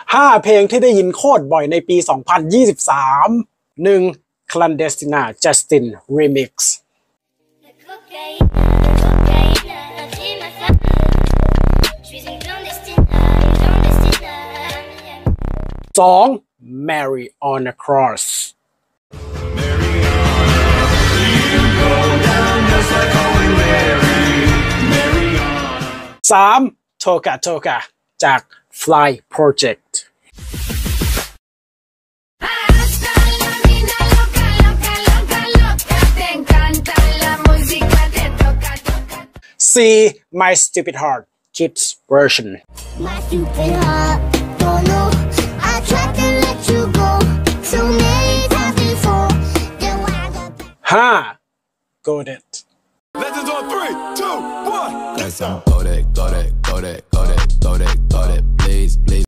5 เพลงที่ได้ยินโคตรบ่อยในปี 2023 1. Clandestina Justin Remix 2. Mary on a Cross 3. Toka Toka จาก Fly Project 4. My Stupid Heart Kids Version 5. Got It Legends on 3, 2, 1. Got it, got it, got it, got it, got it, got it, please, please.